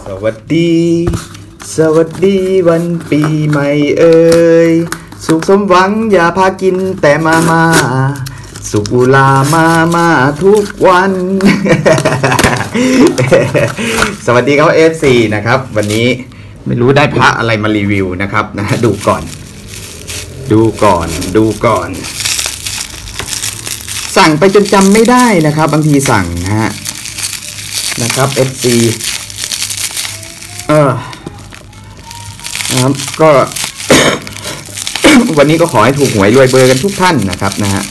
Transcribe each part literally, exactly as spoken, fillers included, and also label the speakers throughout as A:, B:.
A: สวัสดีสวัสดีวันปีใหม่เอ่ยสุขสมหวังอย่าพากินแต่มามาสุกุลามามาทุกวัน สวัสดีครับ เอฟ ซี นะครับวันนี้ไม่รู้ได้พระอะไรมารีวิวนะครับนะดูก่อนดูก่อนดูก่อนสั่งไปจนจำไม่ได้นะครับบางทีสั่งนะฮะนะครับ เอฟ ซี เออนะครับก็ วันนี้ก็ขอให้ถูกหวยรวยเบอร์กันทุกท่านนะครับนะฮะ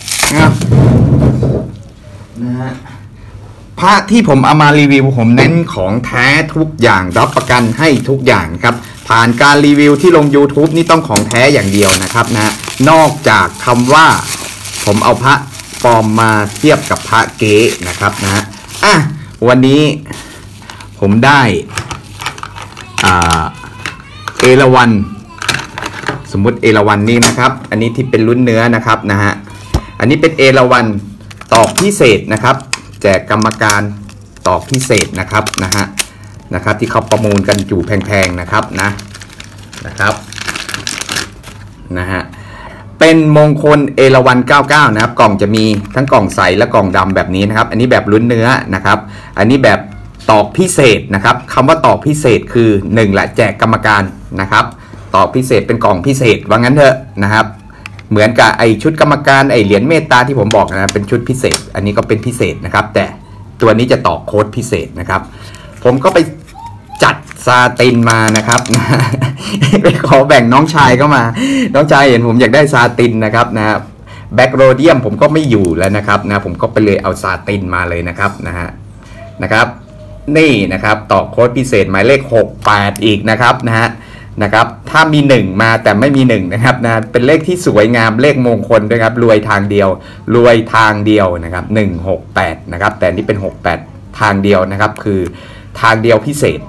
A: นะฮะพระที่ผมเอามารีวิวผมเน้นของแท้ทุกอย่างรับประกันให้ทุกอย่างครับผ่านการรีวิวที่ลง YouTube นี่ต้องของแท้อย่างเดียวนะครับนะนอกจากคำว่าผมเอาพระปลอมมาเทียบกับพระเก๊นะครับนะอ่ะวันนี้ผมได้อ่าเอราวัณสมมุติเอราวัณนี่นะครับอันนี้ที่เป็นรุ่นเนื้อนะครับนะฮะอันนี้เป็นเอราวัณตอกพิเศษนะครับแจกกรรมการตอกพิเศษนะครับนะฮะนะครับที่เขาประมูลกันอยู่แพงๆนะครับนะนะครับนะฮะเป็นมงคลเอราวัณเก้าสิบเก้านะครับกล่องจะมีทั้งกล่องใสและกล่องดำแบบนี้นะครับอันนี้แบบลุ้นเนื้อนะครับอันนี้แบบตอกพิเศษนะครับคำว่าตอกพิเศษคือหนึ่งแหละแจกกรรมการนะครับตอกพิเศษเป็นกล่องพิเศษว่างั้นเถอะนะครับเหมือนกับไอชุดกรรมการไอเหรียญเมตตาที่ผมบอกนะเป็นชุดพิเศษอันนี้ก็เป็นพิเศษนะครับแต่ตัวนี้จะตอกโค้ดพิเศษนะครับผมก็ไปจัดซาตินมานะครับนะไปขอแบ่งน้องชายเข้ามาน้องชายเห็นผมอยากได้ซาตินนะครับนะแบ็กโรเดียมผมก็ไม่อยู่แล้วนะครับนะผมก็ไปเลยเอาซาตินมาเลยนะครับนะฮะนะครับนี่นะครับตอกโค้ดพิเศษหมายเลขหกแปดอีกนะครับนะฮะนะครับถ้ามีหนึ่งมาแต่ไม่มีหนึ่งนะครับนะเป็นเลขที่สวยงามเลขมงคลด้วยครับรวยทางเดียวรวยทางเดียวนะครับหนึ่ง หก แปดนะครับแต่นี่เป็นหกแปดทางเดียวนะครับคือทางเดียวพิเศษ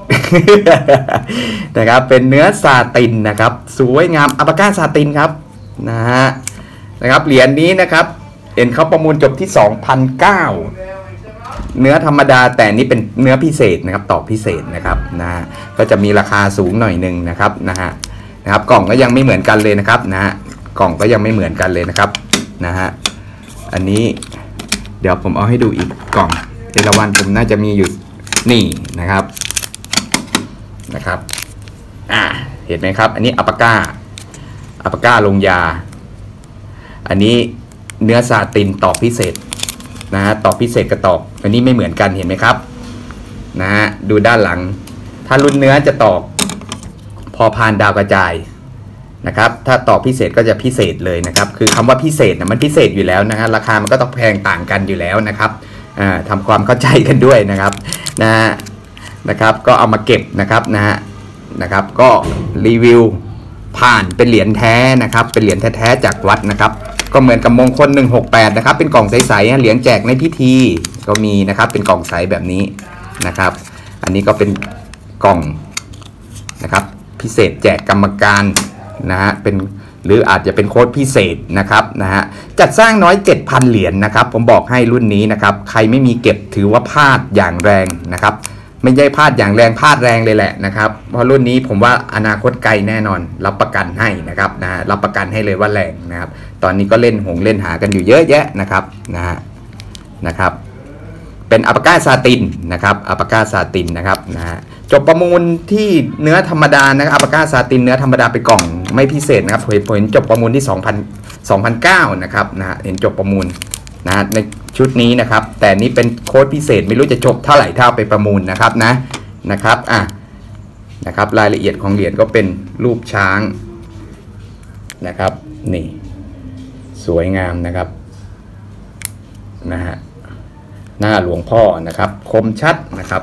A: นะครับเป็นเนื้อซาตินนะครับสวยงามอัปก้าซาตินครับนะฮะนะครับเหรียญนี้นะครับเห็นเขาประมูลจบที่ สองพันเก้าเนื้อธรรมดาแต่นี่เป็นเนื้อพิเศษนะครับตอกพิเศษนะครับนะฮะก็จะมีราคาสูงหน่อยหนึ่งนะครับนะฮะนะครับกล่องก็ยังไม่เหมือนกันเลยนะครับนะฮะกล่องก็ยังไม่เหมือนกันเลยนะครับนะฮะอันนี้เดี๋ยวผมเอาให้ดูอีกกล่องเอราวัณผมน่าจะมีอยู่นี่นะครับนะครับอ่าเห็นไหมครับอันนี้อัปก้าอัปก้าลงยาอันนี้เนื้อซาตินตอกพิเศษนะฮะตอกพิเศษกับตอกอันนี้ไม่เหมือนกันเห็นไหมครับนะฮะดูด้านหลังถ้ารุ่นเนื้อจะตอกพอพานดาวกระจายนะครับถ้าตอกพิเศษก็จะพิเศษเลยนะครับคือคำว่าพิเศษนะมันพิเศษอยู่แล้วนะฮะราคามันก็ต้องแพงต่างกันอยู่แล้วนะครับอ่าทำความเข้าใจกันด้วยนะครับนะฮะนะครับก็เอามาเก็บนะครับนะฮะนะครับก็รีวิวผ่านเป็นเหรียญแท้นะครับเป็นเหรียญแท้ๆจากวัดนะครับก็เหมือนกับมงคลหนึ่งหกแปดนะครับเป็นกล่องใสๆเหรียญแจกในพิธีก็มีนะครับเป็นกล่องใสแบบนี้นะครับอันนี้ก็เป็นกล่องนะครับพิเศษแจกกรรมการนะฮะเป็นหรืออาจจะเป็นโค้ดพิเศษนะครับนะฮะจัดสร้างน้อย เจ็ดพัน เหรียญ นะครับผมบอกให้รุ่นนี้นะครับใครไม่มีเก็บถือว่าพลาดอย่างแรงนะครับไม่ใช่พลาดอย่างแรงพลาดแรงเลยแหละนะครับเพราะรุ่นนี้ผมว่าอนาคตไกลแน่นอนรับประกันให้นะครับนะฮะรับประกันให้เลยว่าแรงนะครับตอนนี้ก็เล่นหงเล่นหากันอยู่เยอะแยะนะครับนะฮะนะครับเป็นอัปก้าซาตินนะครับอัปก้าซาตินนะครับนะฮะจบประมูลที่เนื้อธรรมดานะครับอัปก้าซาตินเนื้อธรรมดาเป็นกล่องไม่พิเศษนะครับผมเห็นจบประมูลที่สองพัน สองพันเก้านะครับนะฮะเห็นจบประมูลนะในชุดนี้นะครับแต่นี้เป็นโค้ดพิเศษไม่รู้จะจบเท่าไหร่ถ้าไปประมูลนะครับนะนะครับอ่ะนะครับรายละเอียดของเหรียญก็เป็นรูปช้างนะครับนี่สวยงามนะครับนะฮะหน้าหลวงพ่อนะครับคมชัดนะครับ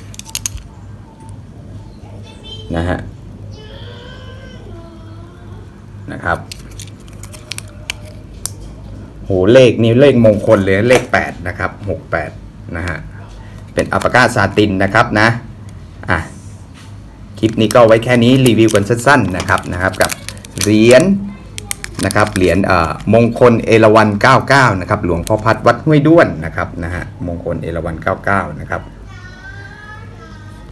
A: นะฮะนะครับโหเลขนี้เลขมงคลเลยเลขแปดนะครับหกแปดนะฮะเป็นอัปก้าซาตินนะครับนะอ่ะคลิปนี้ก็ไว้แค่นี้รีวิวกันสั้นๆนะครับนะครับกับเหรียญนะครับเหรียญมงคลเอราวัณเก้าสิบเก้านะครับหลวงพ่อพัดวัดห้วยด้วนนะครับนะฮะมงคลเอราวัณเก้าสิบเก้านะครับ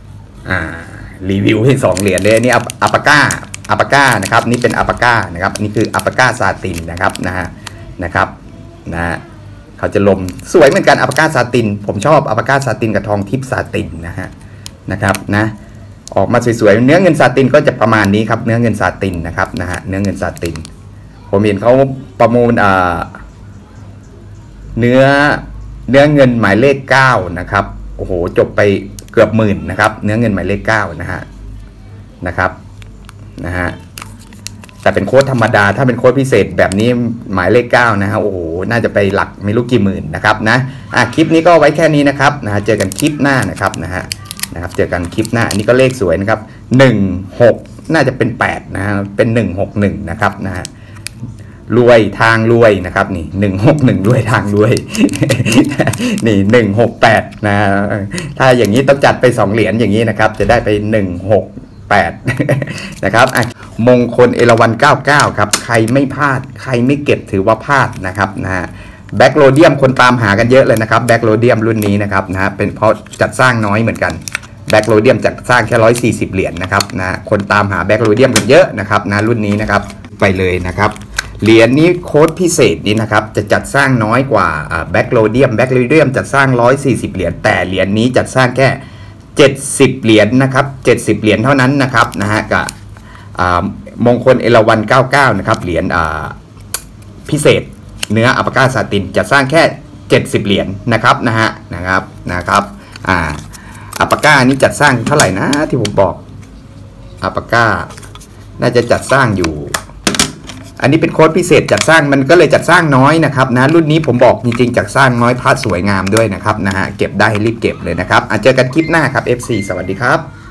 A: อ่ารีวิวให้สองเหรียญเลยนี่อัปก้าอัปก้านะครับนี่เป็นอัปก้านะครับนี่คืออัปก้าซาตินนะครับนะฮะนะครับนะฮะเขาจะลมสวยเหมือนกันอัปก้าซาตินผมชอบอัปก้าซาตินกับทองทิพย์ซาตินนะฮะนะครับนะออกมาสวยๆเนื้อเงินซาตินก็จะประมาณนี้ครับเนื้อเงินซาตินนะครับนะฮะเนื้อเงินซาตินผมเห็นเขาประมูลอ่าเนื้อเนื้อเงินหมายเลขเก้านะครับโอ้โหจบไปเกือบหมื่นนะครับเนื้อเงินหมายเลขเก้านะฮะนะครับนะฮะแต่เป็นโค้ดธรรมดาถ้าเป็นโค้ดพิเศษแบบนี้หมายเลขเก้านะฮะโอ้โหน่าจะไปหลักไม่รู้กี่หมื่นนะครับนะอ่ะคลิปนี้ก็ไว้แค่นี้นะครับนะฮะเจอกันคลิปหน้านะครับนะฮะนะครับเจอกันคลิปหน้าอันนี้ก็เลขสวยนะครับหนึ่งหกน่าจะเป็นแปดนะฮะเป็นหนึ่งหกหนึ่งนะครับนะฮะรวยทางรวยนะครับนี่หนึ่งหกหนึ่งรวยทางรวย นี่หนึ่งหกแปดนะถ้าอย่างนี้ต้องจัดไปสองเหรียญอย่างนี้นะครับจะได้ไปหนึ่งหกแปด นะครับมงคลเอราวัณเก้าสิบเก้าครับใครไม่พลาดใครไม่เก็บถือว่าพลาดนะครับนะฮะแบ็คโรเดียมคนตามหากันเยอะเลยนะครับแบ็คโรเดียมรุ่นนี้นะครับนะฮะเป็นเพราะจัดสร้างน้อยเหมือนกันแบ็คโรเดียมจัดสร้างแค่ร้อยสี่สิบเหรียญนะครับนะคนตามหาแบ็คโรเดียมกันเยอะนะครับนะรุ่นนี้นะครับไปเลยนะครับเหรียญนี้โค้ดพิเศษนี้นะครับจะจัดสร้างน้อยกว่าแบ็คโรเดียมแบ็คโรเดียมจัดสร้างร้อยสี่สิบเหรียญแต่เหรียญนี้จัดสร้างแค่เจ็ดสิบเหรียญนะครับเจ็ดสิบเหรียญเท่านั้นนะครับนะฮะกับมงคลเอราวัณเก้าสิบเก้านะครับเหรียญพิเศษเนื้ออัปก้าซาตินจะสร้างแค่เจ็ดสิบเหรียญนะครับนะฮะนะครับนะครับอ่าอัปก้านี้จัดสร้างเท่าไหร่นะที่ผมบอกอัปก้าน่าจะจัดสร้างอยู่อันนี้เป็นโค้ดพิเศษจัดสร้างมันก็เลยจัดสร้างน้อยนะครับนะรุ่นนี้ผมบอกจริงๆจัดสร้างน้อยพาร์ทสวยงามด้วยนะครับนะฮะเก็บได้รีบเก็บเลยนะครับเจอกันคลิปหน้าครับ เอฟ ซี สวัสดีครับ